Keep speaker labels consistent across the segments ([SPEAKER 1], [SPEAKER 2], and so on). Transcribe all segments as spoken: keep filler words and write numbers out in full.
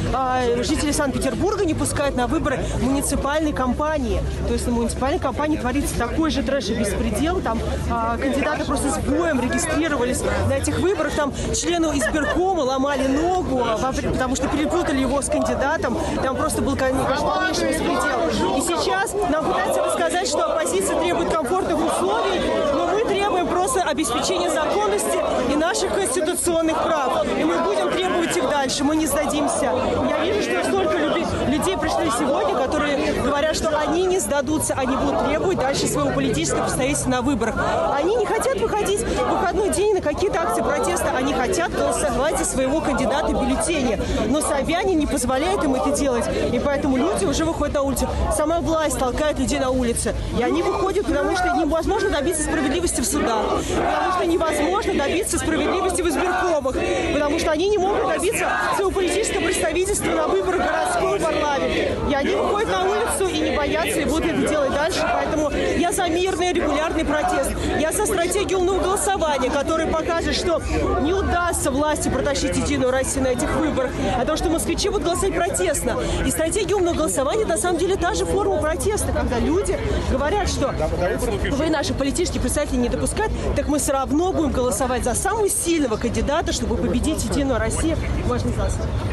[SPEAKER 1] э, жители Санкт-Петербурга не пускают на выборы муниципальной кампании. То есть на муниципальной кампании творится такой же трэш и беспредел. Там э, кандидаты просто с боем регистрировались на этих выборах. Там члену избиркома ломали ногу, потому что перепутали его с кандидатом. Там просто был полнейший беспредел. И сейчас нам пытаются рассказать, что оппозиция требует комфортных условий, но мы требуем просто обеспечения законности и наших конституционных прав. И мы будем требовать их дальше, мы не сдадимся. Я вижу, что столько людей пришли сегодня, которые говорят, что они не сдадутся, они будут требовать дальше своего политического представительства на выборах. Они не хотят выходить в выходной день на какие-то акции протеста, они хотят голосовать за своего кандидата бюллетеня. Но Собянин не позволяет им это делать, и поэтому люди уже выходят на улицу. Сама власть толкает людей на улице, и они выходят, потому что невозможно добиться справедливости в судах, потому что невозможно добиться справедливости в избиркомах, потому что они не могут добиться своего политического представительства на выборах городского парламента. И они выходят на улицу и не боятся, и будут это делать дальше. Поэтому я за мирный регулярный протест. Я за стратегию умного голосования, которая покажет, что не удастся власти протащить Единую Россию на этих выборах, а то, что москвичи будут голосовать протестно. И стратегия умного голосования на самом деле та же форма протеста, когда люди говорят, что вы наши политические представители не допускают, так мы все равно будем голосовать за самого сильного кандидата, чтобы победить Единую Россию. Можно за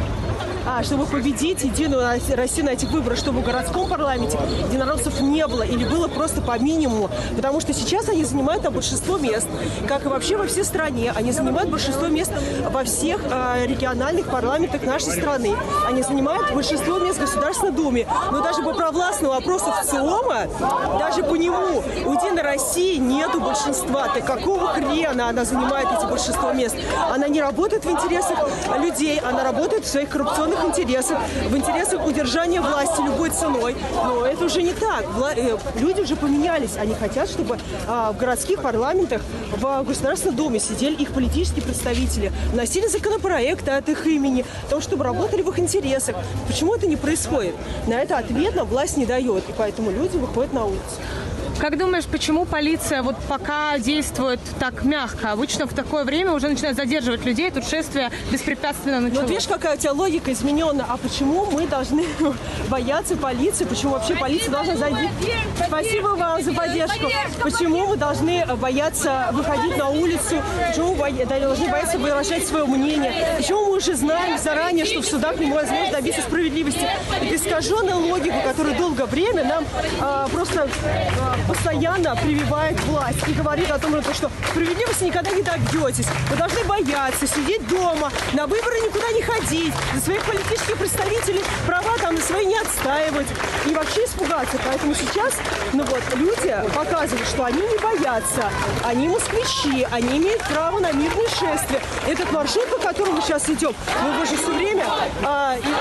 [SPEAKER 1] А, чтобы победить Единую Россию на этих выборах, чтобы в городском парламенте единороссов не было или было просто по минимуму. Потому что сейчас они занимают там большинство мест, как и вообще во всей стране. Они занимают большинство мест во всех э, региональных парламентах нашей страны. Они занимают большинство мест в Государственной Думе. Но даже по провластному вопросу в ЦИОМа, даже по нему у Единой России нету большинства. Так какого хрена она занимает эти большинство мест? Она не работает в интересах людей, она работает в своих коррупционных интересах, в интересах удержания власти любой ценой. Но это уже не так. Вла... Люди уже поменялись. Они хотят, чтобы а, в городских парламентах, в Государственной Думе сидели их политические представители, вносили законопроекты от их имени, о том, чтобы работали в их интересах. Почему это не происходит? На это ответ нам власть не дает. И поэтому люди выходят на улицу.
[SPEAKER 2] Как думаешь, почему полиция вот пока действует так мягко? Обычно в такое время уже начинает задерживать людей, тут шествие беспрепятственно началось.
[SPEAKER 1] Вот видишь, какая у тебя логика изменена. А почему мы должны бояться полиции? Почему вообще полиция должна зайти? Спасибо вам за поддержку. Почему мы должны бояться выходить на улицу? Почему мы должны бояться выражать свое мнение? Почему мы уже знаем заранее, что в судах невозможно добиться справедливости? Это искаженная логика, которая долгое время нам а, просто... А, постоянно прививает власть и говорит о том, что справедливости никогда не добьетесь. Вы должны бояться, сидеть дома, на выборы никуда не ходить, за своих политических представителей права там на свои не отстаивать и вообще испугаться. Поэтому сейчас ну вот, люди показывают, что они не боятся, они москвичи, они имеют право на мирное шествие. Этот маршрут, по которому мы сейчас идем, мы уже все время... А, и...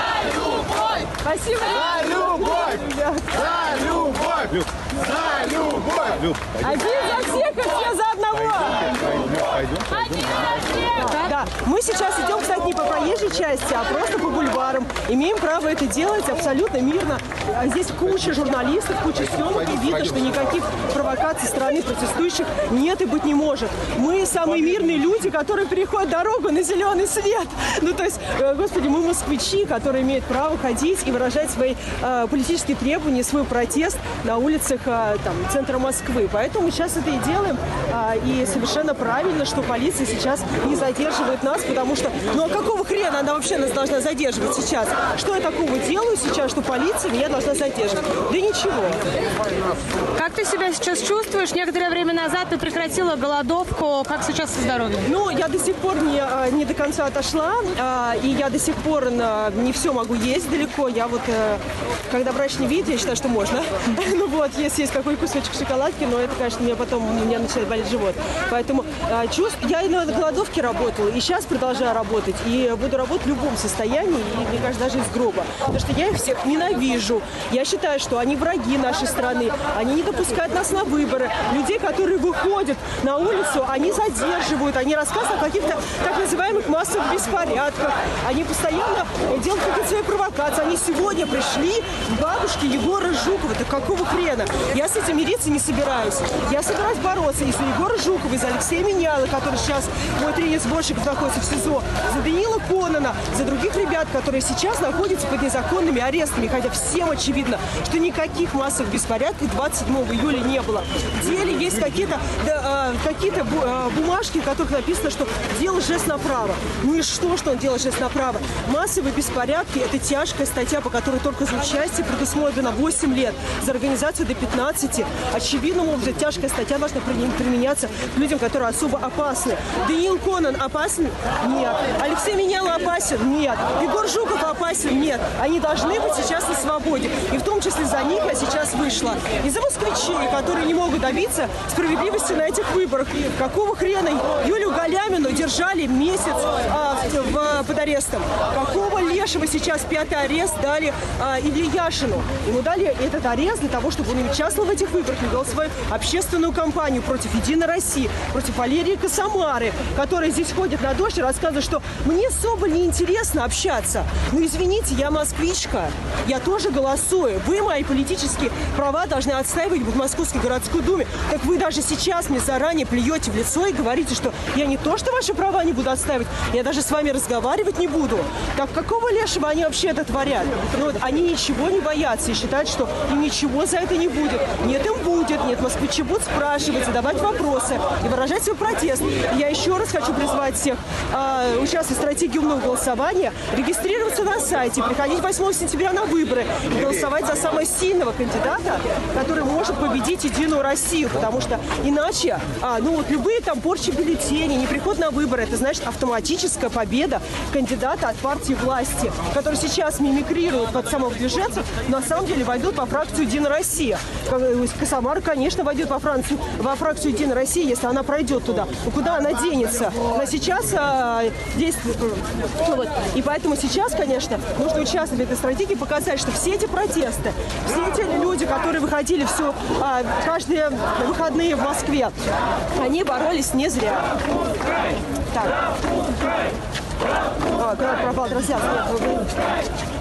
[SPEAKER 1] Спасибо.
[SPEAKER 3] За любовь! За любовь! За любовь!
[SPEAKER 1] Один за всех, и все за одного!
[SPEAKER 3] Пойдем, пойдем, пойдем.
[SPEAKER 1] Да, да. Мы сейчас идем, кстати, не по проезжей части, а просто по бульварам. Имеем право это делать абсолютно мирно. Здесь куча журналистов, куча съемок, и видно, что никаких провокаций стороны протестующих нет и быть не может. Мы самые мирные люди, которые переходят дорогу на зеленый свет. Ну, то есть, господи, мы москвичи, которые имеют право ходить и выражать свои э, политические требования, свой протест на улицах э, там, центра Москвы. Поэтому мы сейчас это и делаем. Э, и совершенно правильно, что полиция сейчас не задерживает нас, потому что, ну а какого хрена она вообще нас должна задерживать сейчас? Что я такого делаю сейчас, что полиция меня должна задерживать? Да ничего.
[SPEAKER 2] Как ты себя сейчас чувствуешь? Некоторое время назад ты прекратила голодовку. Как сейчас со здоровьем?
[SPEAKER 1] Ну, я до сих пор не, не до конца отошла, и я до сих пор не все могу есть далеко. Я вот, когда врач не видит, я считаю, что можно. Ну вот, если есть какой кусочек шоколадки, но это, конечно, мне потом, у меня начинает болеть живот. Поэтому чувств... я и на голодовке работала, и сейчас продолжаю работать, и буду работать в любом состоянии, и, мне кажется, даже из гроба. Потому что я их всех ненавижу. Я считаю, что они враги нашей страны, они не допускают нас на выборы. Людей, которые выходят на улицу, они задерживают, они рассказывают о каких-то так называемых массовых беспорядках. Они постоянно делают какие-то свои провокации. Они сегодня пришли к бабушке Егора Жукова. Так какого хрена? Я с этим мириться не собираюсь. Я собираюсь бороться и за Егора Жукова, и за Алексея Меняла, который сейчас, мой тренер Сборщиков, находится в СИЗО, за Даниила Конона, за других ребят, которые сейчас сейчас находится под незаконными арестами, хотя всем очевидно, что никаких массовых беспорядков двадцать седьмого июля не было. В деле есть какие-то да, э, какие-то бумажки, в которых написано, что делал жест направо. Ничто, что он делал жест направо. Массовые беспорядки – это тяжкая статья, по которой только за участие предусмотрено восемь лет, за организацию до пятнадцати. Очевидным образом тяжкая статья должна применяться к людям, которые особо опасны. Даниил Конан опасен? Нет. Алексей Меняйло опасен? Нет. Егор Жуков опасен? Нет. Они должны быть сейчас на свободе. И в том числе за них я сейчас вышла. И за москвичей, которые не могут добиться справедливости на этих выборах. Какого хрена Юлию Галямину держали месяц а, в, в, под арестом? Какого лешего сейчас пятый арест дали а, Илье Яшину? Ему дали этот арест для того, чтобы он не участвовал в этих выборах, не вел свою общественную кампанию против Единой России, против Валерии Косомары, которая здесь ходит на дождь и рассказывает, что мне с Соболь неинтересно общаться. Ну, извините, я москвичка, я тоже голосую. Вы мои политические права должны отстаивать в Московской городской думе. Так вы даже сейчас мне заранее плюете в лицо и говорите, что я не то, что ваши права не буду отстаивать, я даже с вами разговаривать не буду. Так какого лешего они вообще это творят? Ну, вот, они ничего не боятся и считают, что им ничего за это не будет. Нет, им будет. Нет, москвичи будут спрашивать, задавать вопросы и выражать свой протест. И я еще раз хочу призвать всех э, участвовать в стратегии умного голосования, регистрироваться на сайте, приходить восьмого сентября на выборы и голосовать за самого сильного кандидата, который может победить Единую Россию. Потому что иначе, а, ну вот любые там порчи бюллетеней, не приход на выборы, это значит автоматическая победа кандидата от партии власти, который сейчас мимикрирует под самовыдвиженцев, но на самом деле войдут во фракцию Единая Россия. Косомара, конечно, войдет во, Францию, во фракцию Единой России, если она пройдет туда. Но куда она денется? Она сейчас а, действует. Ну, вот. И поэтому сейчас, конечно, нужно участвовать в этой стратегии, показать, что все эти протесты, все эти люди, которые выходили все, а, каждые выходные в Москве, они боролись не зря. Так. А, куда пропал, друзья?